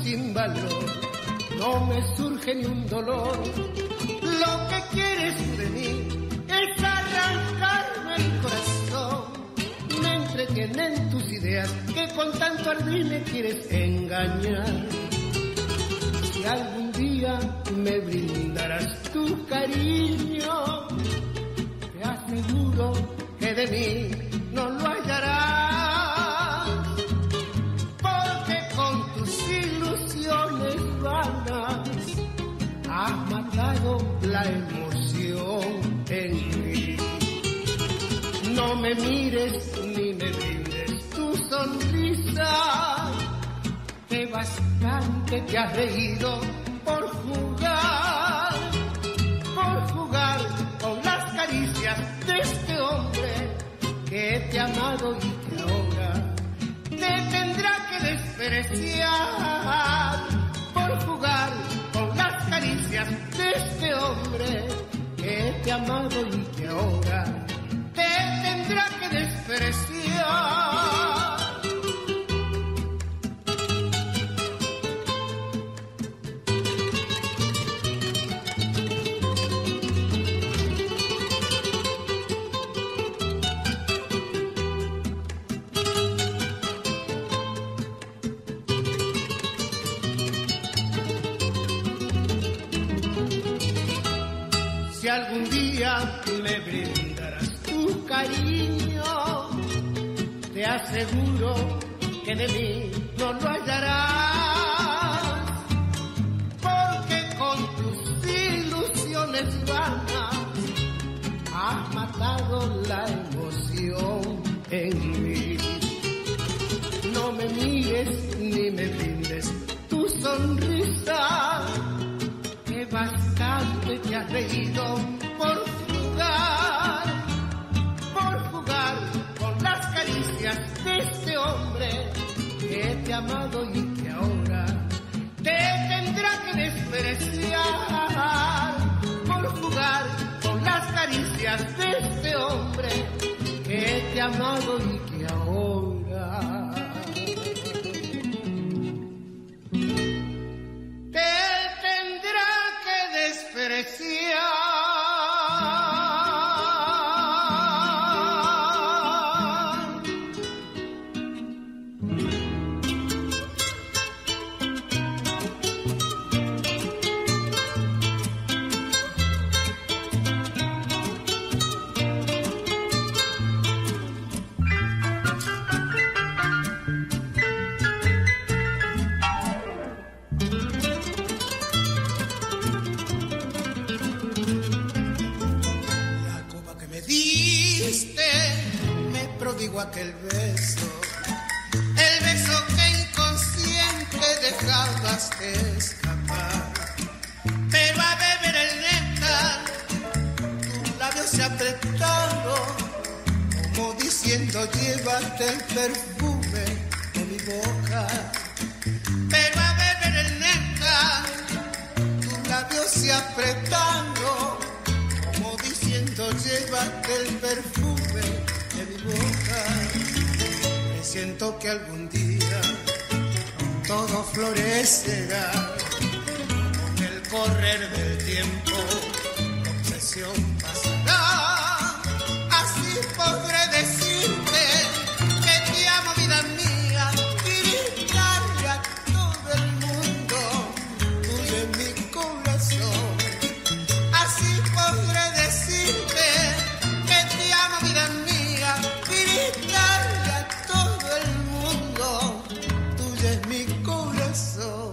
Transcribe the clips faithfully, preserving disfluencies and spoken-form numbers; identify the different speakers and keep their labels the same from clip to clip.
Speaker 1: sin valor, no me surge ni un dolor. Lo que quieres de mí es arrancarme el corazón. Me entretienen tus ideas que con tanto ardid me quieres engañar. Si algún día me brindarás tu cariño, te aseguro que de mí no lo hallarás, porque con tus ilusiones vanas has matado la emoción en mí. No me mires ni me brindes tu sonrisa, que bastante te has reído por jugar, por jugar con las caricias de este hombre que te ha amado y que ahora te tendrá que despreciar, por jugar con las caricias de este hombre que te ha amado y que ahora te tendrá que despreciar. Si algún día me brindarás tu cariño, te aseguro que de mí no lo hallarás, porque con tus ilusiones vanas has matado la emoción en mí. No me mires ni me brindes tu sonrisa, que bastante te has reído por jugar, por jugar con las caricias de este hombre que te ha amado y que ahora te tendrá que despreciar, por jugar con las caricias de este hombre que te ha amado y que ahora aquel beso, el beso que inconsciente dejabas escapar, pero a beber el néctar tus labios se apretaron, como diciendo llévate el perfume de mi boca, pero a beber el néctar tus labios se apretaron, como diciendo llévate el perfume de mi boca. Presiento que algún día todo florecerá con el correr del tiempo, la obsesión pasará. Así podré decirte que te amo, vida mía, y gritarle a todo el mundo, tuyo es mi corazón. Así podré decirte que te amo, vida mía, gritarle a todo el mundo, tuyo es mi corazón.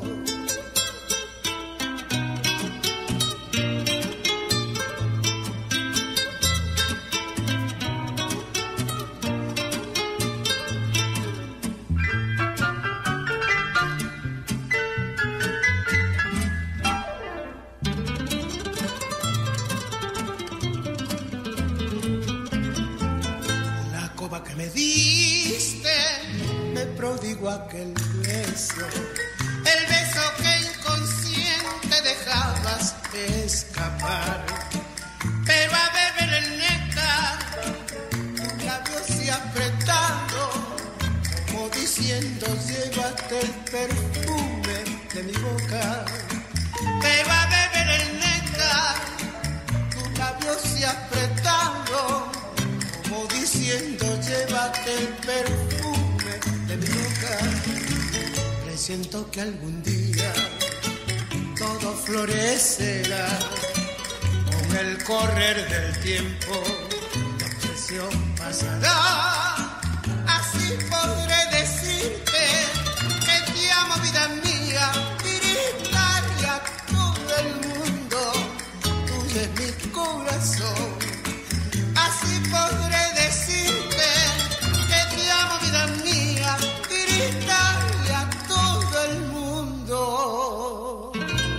Speaker 1: Que me diste, me prodigo aquel beso, el beso que inconsciente dejabas escapar, pero a beber el néctar tus labios se apretaron, como diciendo llévate el perfume de mi boca, te va a beber el néctar, tus labios se apretaron, como diciendo llévate el perfume de mi boca. Presiento que algún día todo florecerá, con el correr del tiempo la obsesión pasará. Así podré decirte que te amo, vida mía, gritarle a todo el mundo, tuyo es mi corazón. Así podré decirte que te amo, vida mía, gritarle a todo el mundo,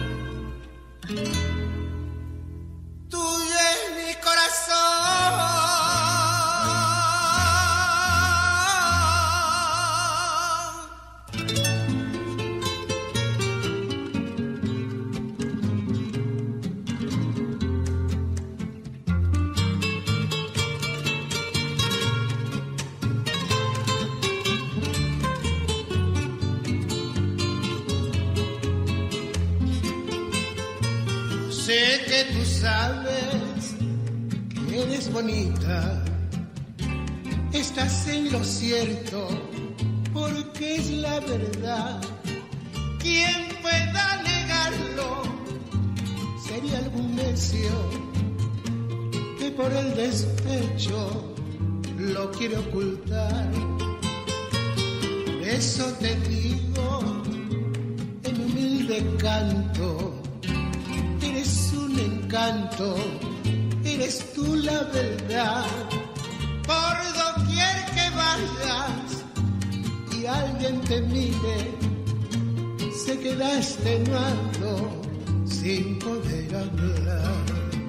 Speaker 1: tuyo es mi corazón. Sé que tú sabes que eres bonita, estás en lo cierto, porque es la verdad. Quien pueda negarlo sería algún necio que por el despecho lo quiere ocultar. Por eso te digo en humilde canto, eres un encanto, eres tú la verdad. Por doquier que vayas y alguien te mire, se queda extenuado sin poder hablar.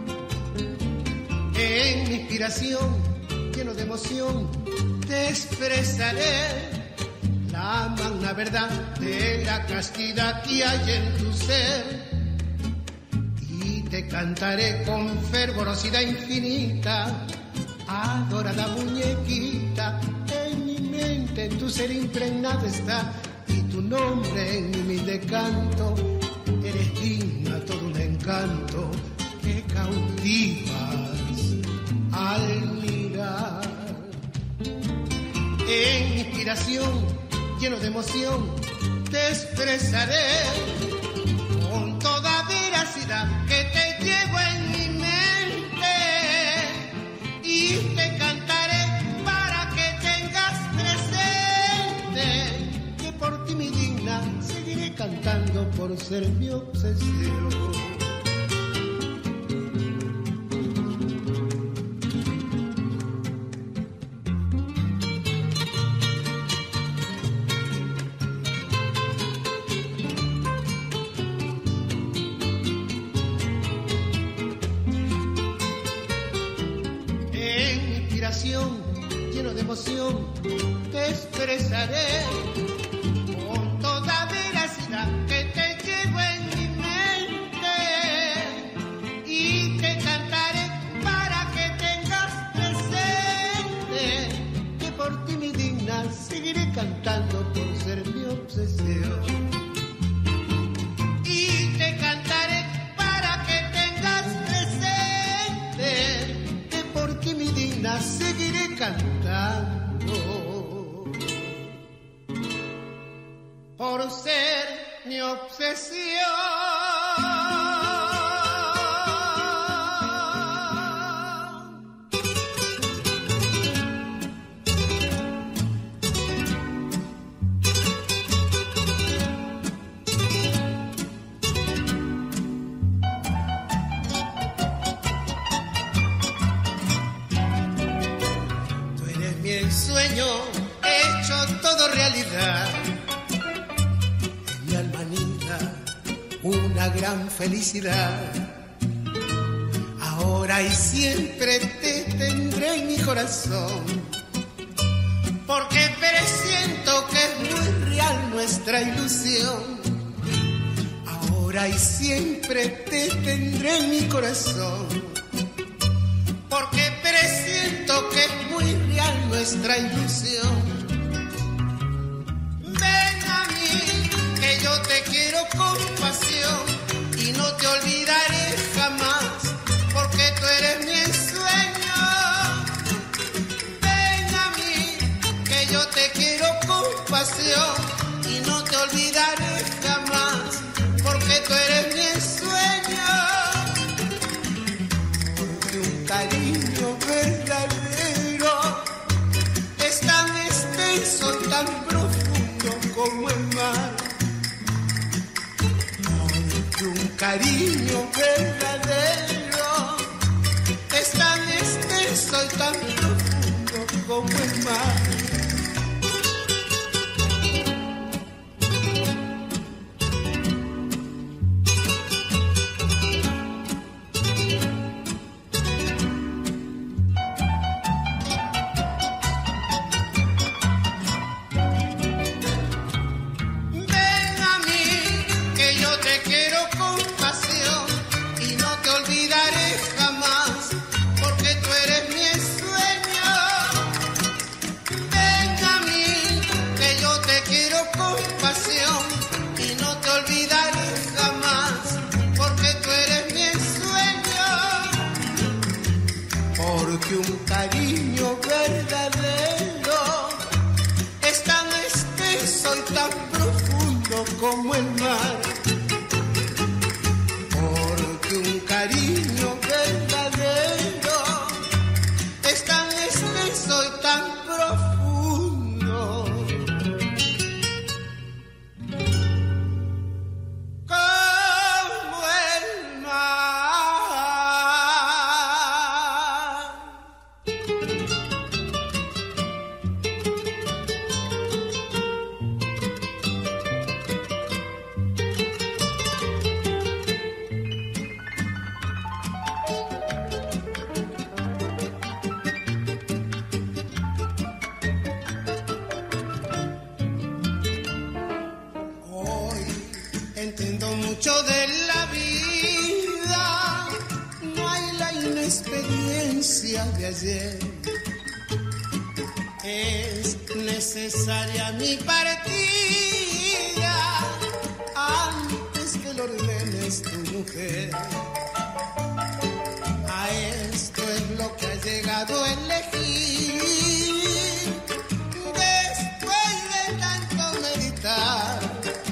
Speaker 1: En mi inspiración, lleno de emoción, te expresaré la magna verdad de la castidad que hay en tu ser. Te cantaré con fervorosidad infinita, adorada muñequita, en mi mente en tu ser impregnado está, y tu nombre en mi humilde canto, eres digna, todo un encanto que cautivas al mirar. En mi inspiración, lleno de emoción, te expresaré con toda veracidad que te llevo en mi mente, y te cantaré para que tengas presente que por ti, mi digna, seguiré cantando por ser mi obsesión. Lleno de emoción, te expresaré con toda veracidad que te llevo en mi mente, y te cantaré para que tengas presente que por ti, mi digna, seguiré cantando por ser mi obsesión. Y te cantaré para que tengas presente que por ti, mi digna, seguiré cantando por ser mi obsesión. Tú eres mi sueño hecho todo realidad, en mi alma anida una gran felicidad. Ahora y siempre te tendré en mi corazón, porque presiento que es muy real nuestra ilusión. Ahora y siempre te tendré en mi corazón, porque presiento que es muy real nuestra ilusión. Ven a mí, que yo te quiero compasión y no te olvidaré jamás, porque tú eres mi ensueño. Ven a mí, que yo te quiero con pasión y no te olvidaré jamás, porque tú eres mi ensueño. Porque un cariño verdadero es tan extenso, tan profundo como el mar. Porque un cariño verdadero es tan extenso y tan profundo como el mar. Porque un cariño verdadero es tan extenso y tan profundo como el mar. Porque un cariño verdadero es tan extenso y tan profundo como el mar. Entiendo mucho de la vida, no hay la inexperiencia de ayer. Es necesaria mi partida antes que lo ordenes tu mujer. A esto es lo que ha llegado a elegir después de tanto meditar.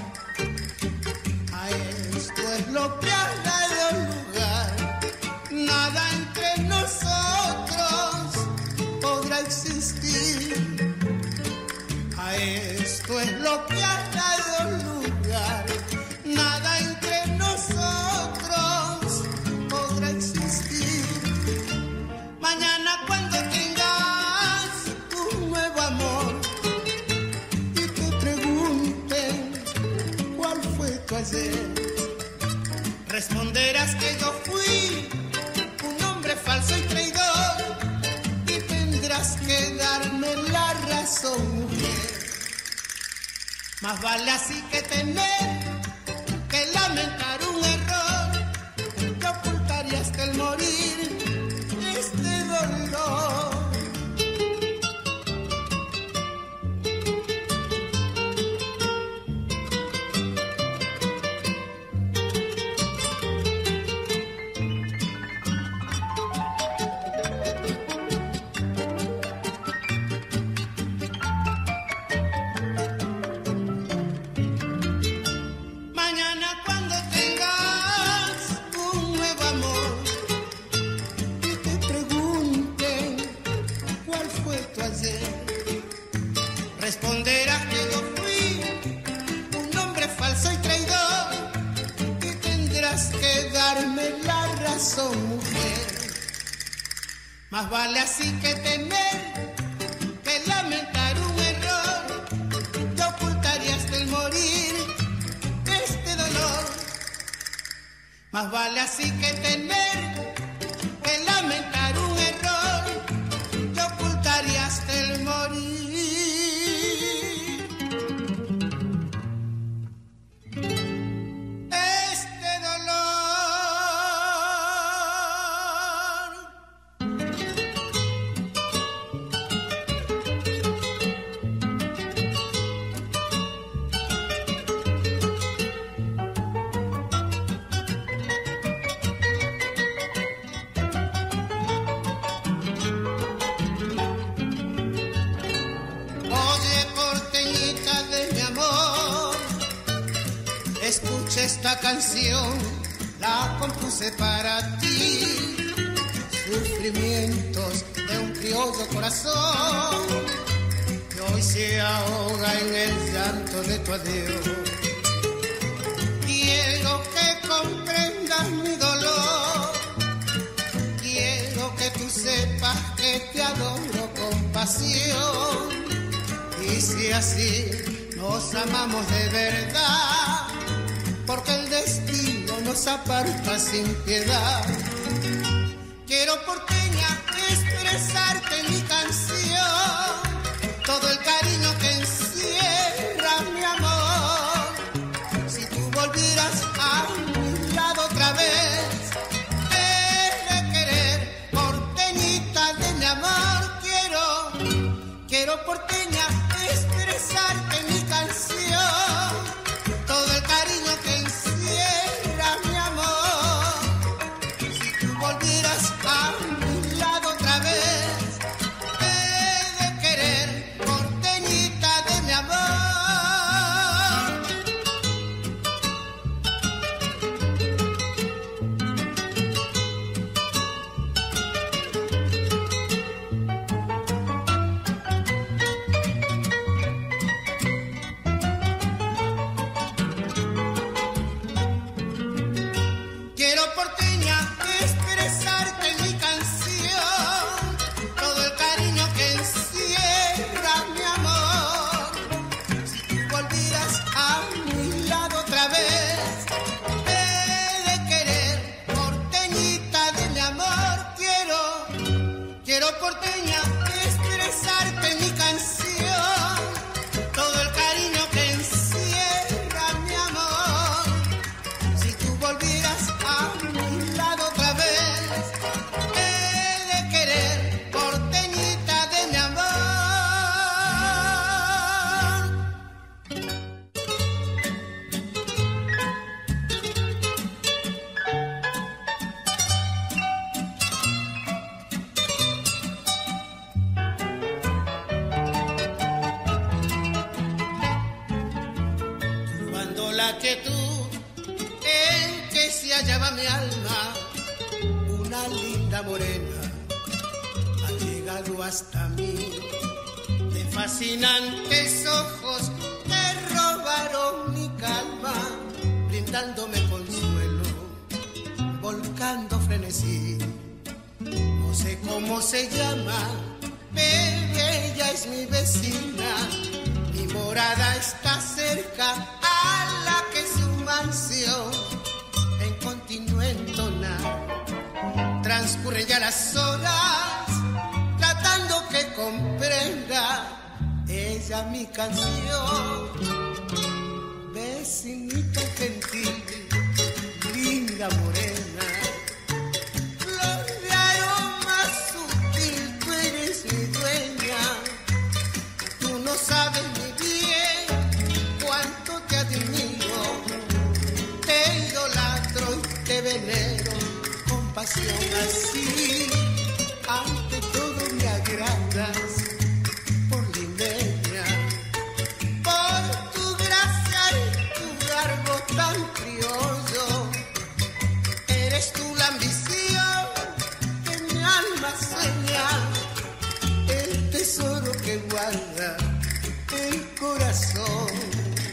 Speaker 1: Es lo que ha dado lugar, nada entre nosotros podrá existir. A esto es lo que ha dado lugar, nada entre nosotros podrá existir. Mañana cuando tengas un nuevo amor y te pregunten cuál fue tu ayer, responderás que yo fui un hombre falso y traidor y tendrás que darme la razón, mujer. Más vale así que tener que lamentar un error, que ocultaría hasta el morir este dolor. Responderás que yo fui un hombre falso y traidor y tendrás que darme la razón, mujer. Más vale así que tener que lamentar un error, que ocultaría hasta el morir este dolor. Más vale así que tener que lamentar un error, que ocultaría hasta el morir este dolor. Escucha esta canción, la compuse para ti. Sufrimientos de un criollo corazón que hoy se ahoga en el llanto de tu adiós. Quiero que comprendas mi dolor, quiero que tú sepas que te adoro con pasión. Y si así nos amamos de verdad, porque el destino nos aparta sin piedad. Quiero, porteña, expresarte en mi canción todo el cariño que encierra mi amor. Si tú volvieras a mi lado otra vez, he de querer, porteñita de mi amor. Quiero, quiero, porteña, expresarte en mi canción todo el cariño que encierra mi amor. Si tú volvieras a mi lado otra vez, he de querer, porteñita de mi amor. Quiero, porteña, expresarte en mi canción todo el cariño que encierra mi amor. Si tú volvieras a mi lado otra vez, he de querer, porteñita de mi amor. Quiero, quiero, porteña, expresarte en mi canción todo el cariño que encierra mi amor. Si tú volvieras a mi lado otra vez, he de querer, porteñita de mi amor. Cuando la quietud en que se hallaba mi alma, una linda morena ha llegado hasta mí. De fascinantes ojos me robaron mi calma, brindándome consuelo, volcando frenesí. No sé cómo se llama, pero ella es mi vecina. Mi morada está cerca a la que su mansión en continuo entonar. Transcurren ya las horas, tratando que comprenda ella mi canción. Vecinita gentil, linda morena, flor de aroma sutil, tú eres mi dueña. Tú no sabes ni bien cuánto te admiro, te idolatro y te venero con pasión así. Ante todo me agradas por limeña, por tu gracia y tu garbo tan criollo. Eres tú la ambición que mi alma sueña, el tesoro que guarda el corazón.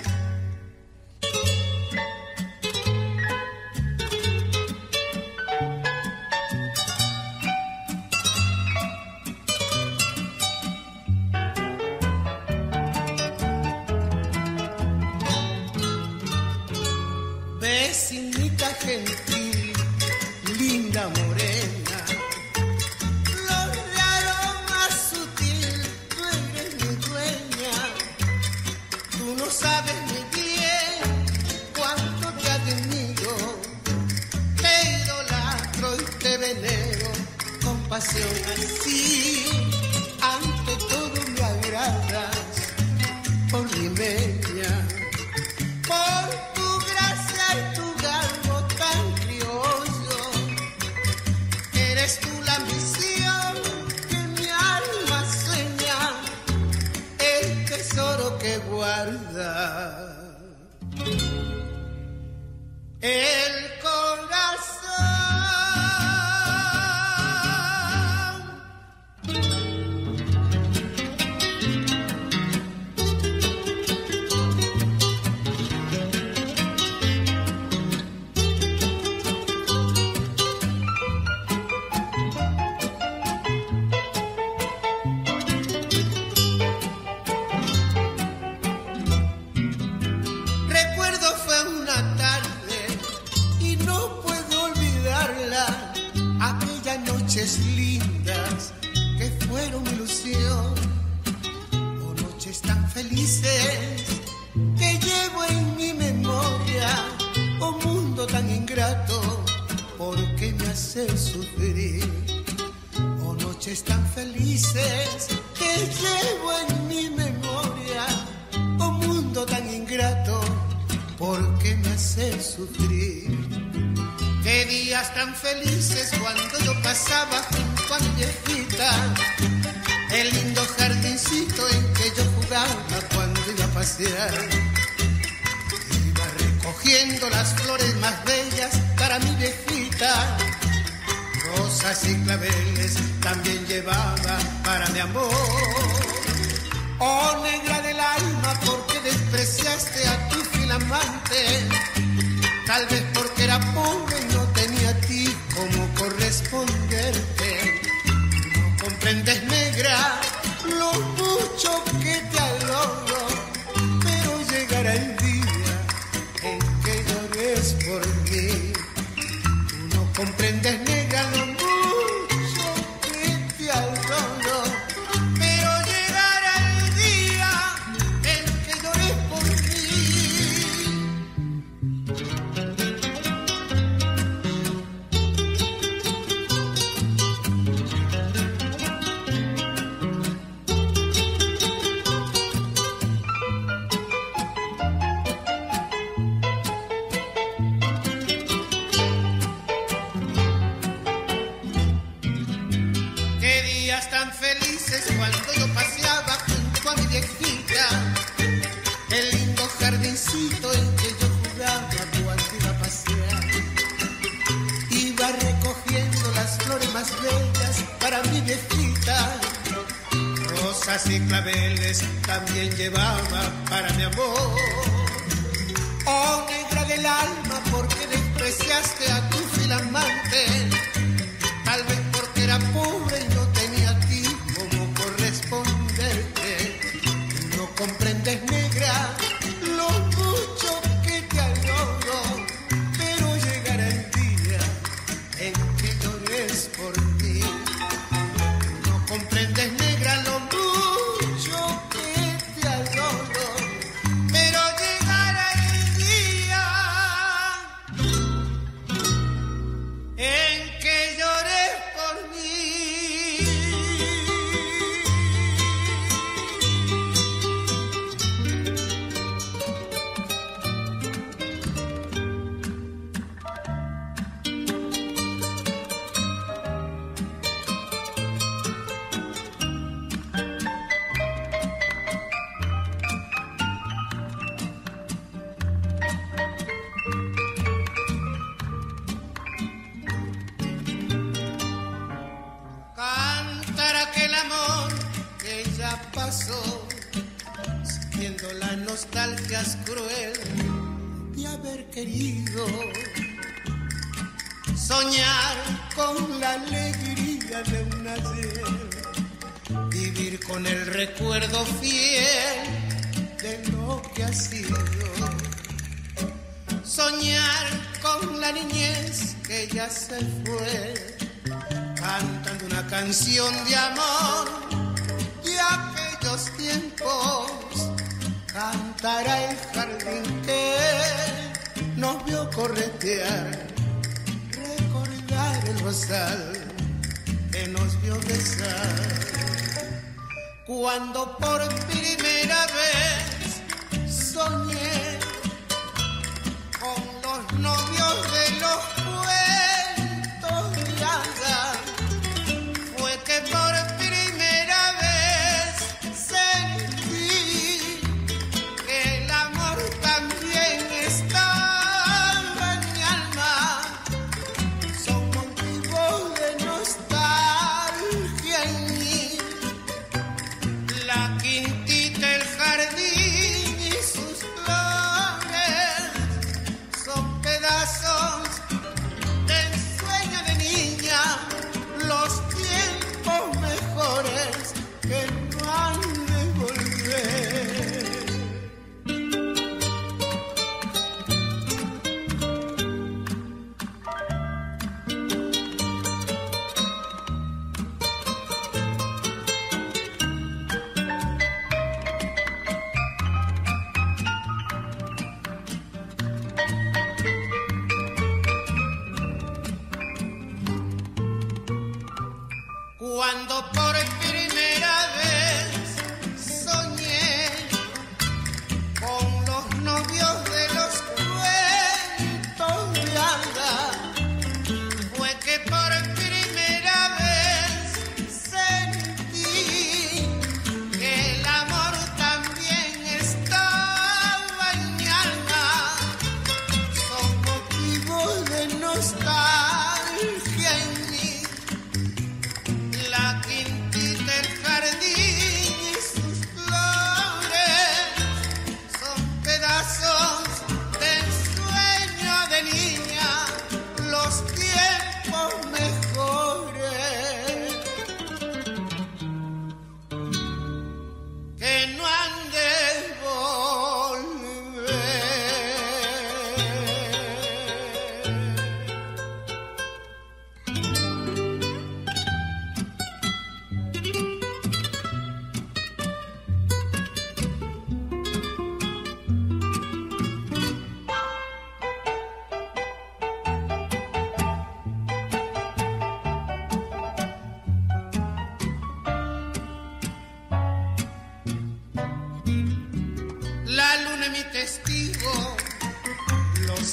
Speaker 1: Vecinita gentil, linda morena, flor de aroma sutil, tú eres mi dueña. Tú no sabes ni bien cuánto te admiro, te idolatro y te venero con pasión así. Ante todo me agradas por limeña, por tu gracia y tu garbo tan criollo. Eres tú la ambición que mi alma sueña, el tesoro que guarda noches lindas que fueron mi ilusión, o noches tan felices que llevo en mi memoria, o mundo tan ingrato porque me hace sufrir, o noches tan felices que llevo en mi memoria, o mundo tan ingrato porque me hace sufrir. Qué días tan felices cuando yo pasaba junto a mi viejita, el lindo jardincito en que yo jugaba cuando iba a pasear. Iba recogiendo las flores más bellas para mi viejita, rosas y claveles también llevaba para mi amor. Oh, negra del alma, ¿por qué despreciaste a tu fiel amante? Tal vez porque era pobre y no tenía a ti como corresponderte. No comprendes, negra, lo mucho que te adoro, pero llegará el día en que llores por mí. Tú no comprendes, negra, lo mucho que te adoro, pero llegará el día en que llores por mí. Tan felices cuando yo paseaba junto a mi viejita, el lindo jardincito en que yo jugaba cuando iba a pasear. Iba recogiendo las flores más bellas para mi viejita, rosas y claveles también llevaba para mi amor. Oh, negra del alma, ¿por qué despreciaste a tu fiel amante? Tal vez porque era pobre y no tenía a ti como corresponderte. Tú no comprendes, negra, lo mucho que te adoro, pero llegará el día en que llores por mí. Tú no comprendes, negra, lo mucho que te adoro, pero llegará el día en que llores por mí. Cantar aquel amor que ya pasó, sintiendo la nostalgia cruel de haber querido. Soñar con la alegría de un ayer, vivir con el recuerdo fiel de lo que ha sido. Soñar con la niñez que ya se fue, cantando una canción de amor de aquellos tiempos. Cantará el jardín que nos vio corretear, recordar el rosal que nos vio besar. Cuando por primera vez soñé con los novios de los cuentos de hadas, fue que por primera vez sentí que el amor también estaba en mi alma. Son motivos de nostalgia en mí, la quintita, el jardín y sus flores.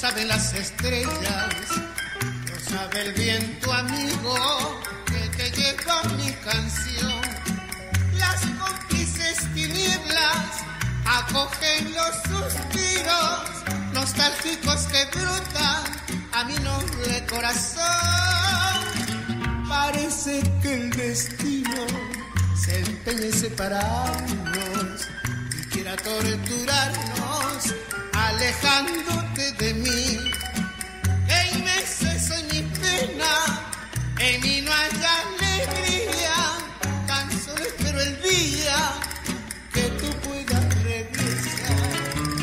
Speaker 1: saben las estrellas, lo sabe el viento amigo que te lleva mi canción. Las cómplices tinieblas acogen los suspiros nostálgicos que brotan a mi noble corazón. Parece que el destino se empeña en separarnos y quiera torturarnos, alejándote de mí. Que inmensa soy mi pena, en mí no hay alegría, tan solo espero el día que tú puedas regresar.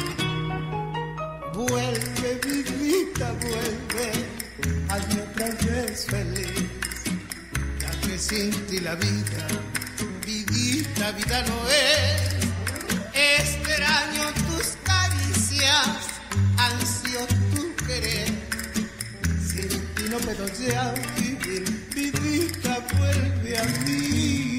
Speaker 1: Vuelve, vidita, vuelve, hazme otra vez feliz, ya que sin ti la vida, vidita, vida no es. Extraño tus caricias, ansio tu querer, sin ti no puedo ya vivir, vidita, vuelve a mí.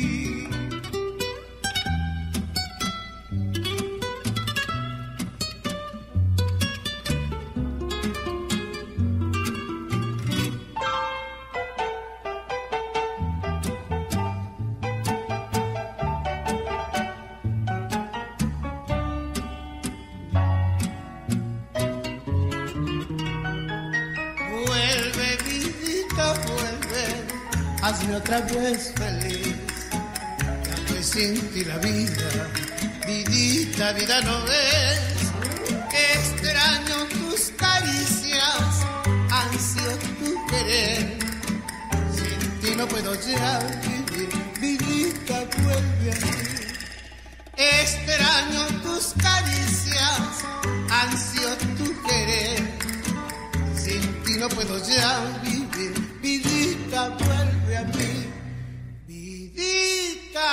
Speaker 1: Hazme otra vez feliz, ya que sin ti la vida, vidita, vida no es. Extraño tus caricias, ansio tu querer, sin ti no puedo ya vivir, vidita, vuelve a mí. Extraño tus caricias, ansio tu querer, sin ti no puedo ya vivir, vidita, vuelve a mí, vidita,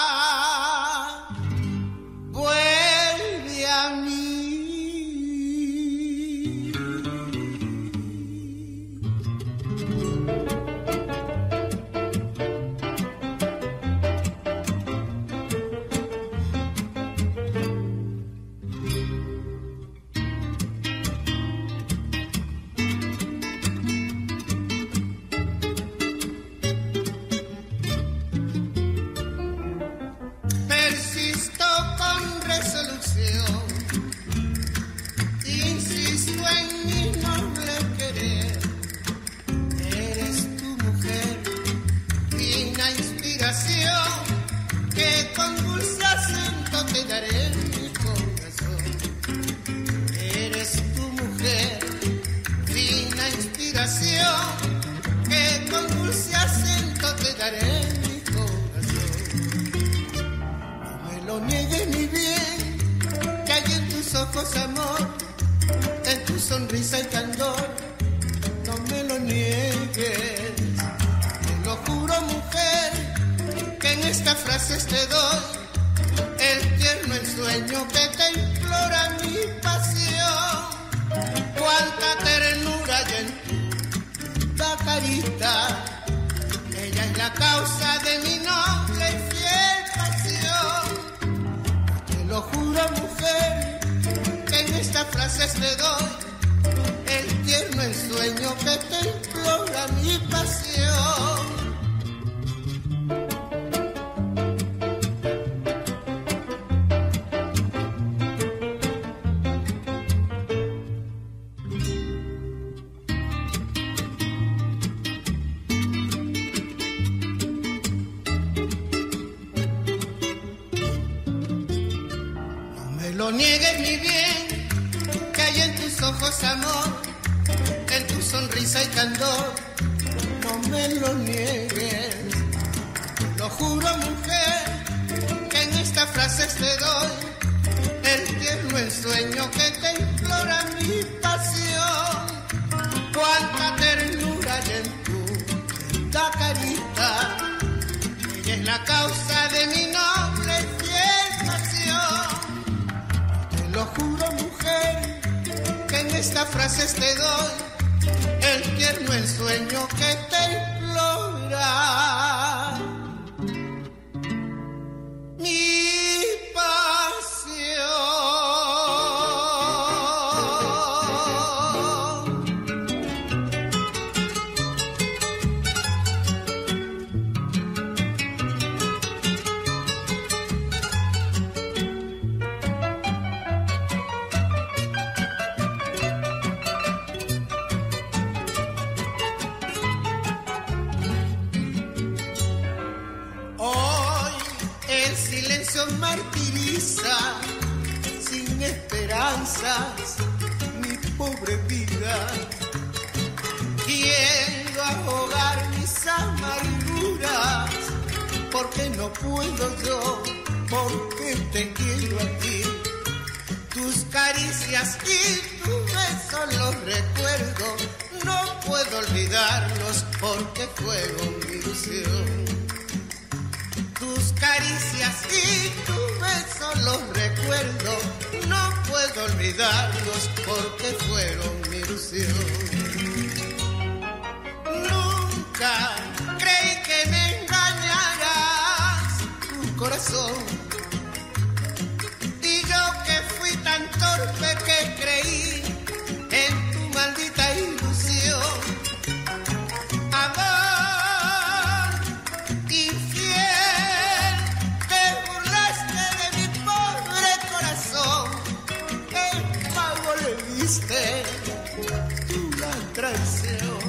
Speaker 1: vuelve a mí. No niegues mi bien, que hay en tus ojos amor, en tu sonrisa y candor. No me lo niegues, lo juro mujer, que en estas frases te doy el tierno ensueño que te implora mi pasión. Cuánta ternura hay en tu linda carita, ella es la causa de mi noble y fiel pasión. Lo juro mujer, que en estas frases te doy el tierno ensueño que te implora mi pasión. no puedo yo, porque te quiero a ti. Tus caricias y tu beso los recuerdo, no puedo olvidarlos porque fueron mi ilusión. Tus caricias y tu beso los recuerdo, no puedo olvidarlos porque fueron mi ilusión. Nunca creí que me engañaras tu corazón, y yo que fui tan torpe que creí en tu maldita ilusión. Amor infiel, te burlaste de mi pobre corazón, el pago le diste tú la traición.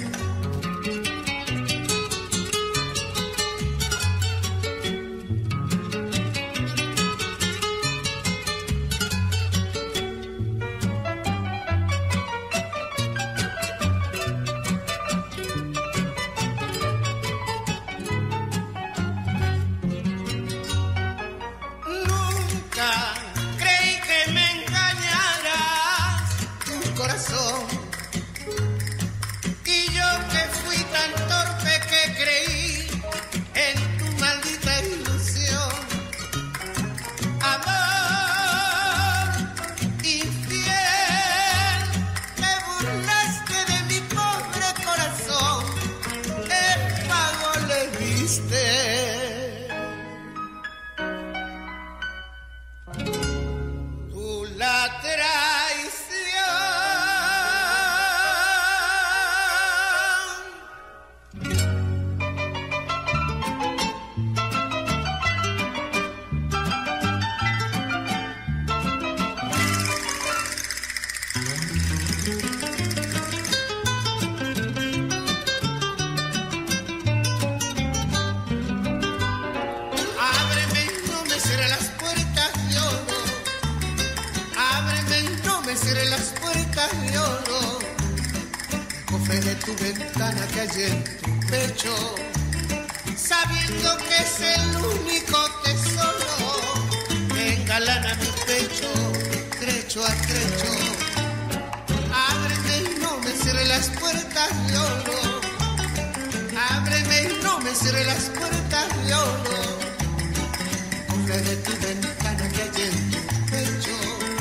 Speaker 1: Tu ventana que hay en tu pecho, sabiendo que es el único tesoro que engalana mi pecho, trecho a trecho. Ábreme y no me cierre las puertas de oro, ábreme y no me cierre las puertas de oro. Cofre de tu ventana que hay en tu pecho,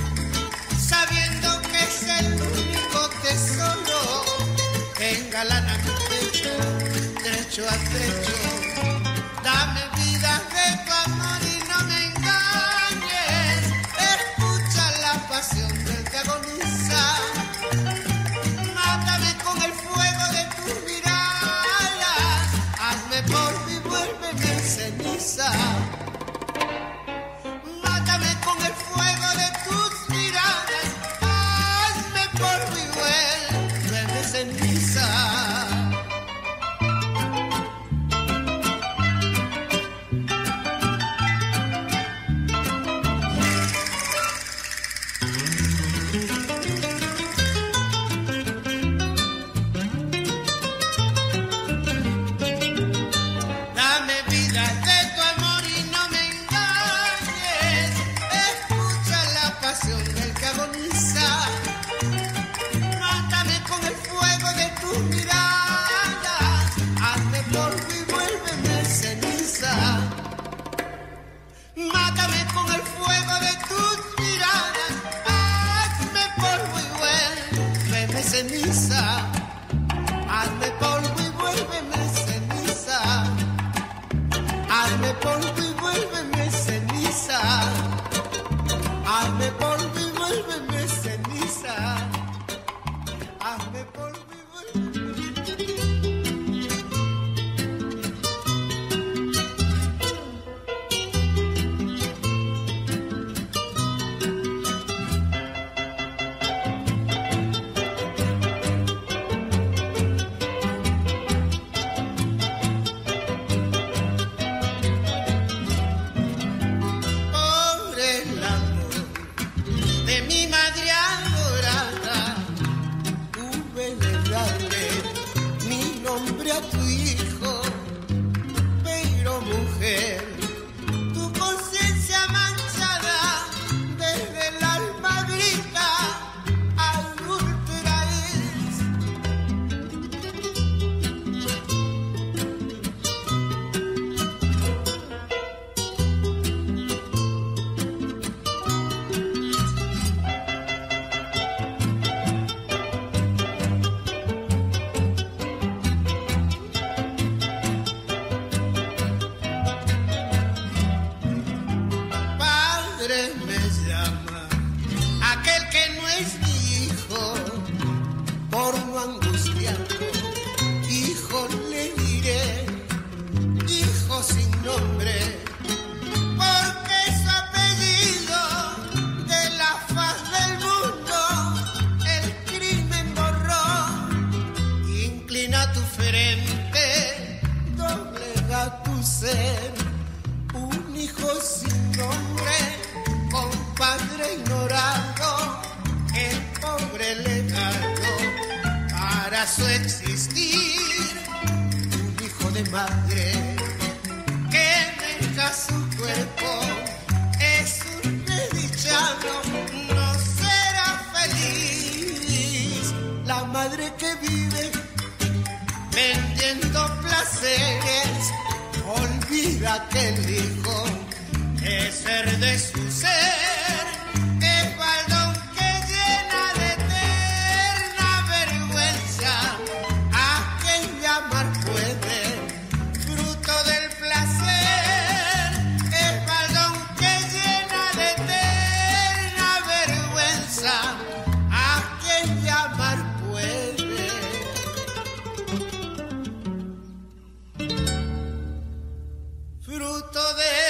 Speaker 1: sabiendo que es el único tesoro engalana mi pecho, derecho a trecho. Dame vida de tu amor y no me engañes. Escucha la pasión del que agoniza. Mátame con el fuego de tus miradas. Hazme por mí, vuélveme ceniza. Mátame con el fuego de tus miradas. Hazme por mí, vuélveme ceniza. acaso existir un hijo de madre que deja su cuerpo? Es un desdichado, no será feliz. La madre que vive vendiendo placeres olvida que el hijo es ser de su ser, es baldón que llena de eterna vergüenza a quien llamar puede fruto del placer, es baldón que llena de eterna vergüenza a quien llamar puede. Fruto de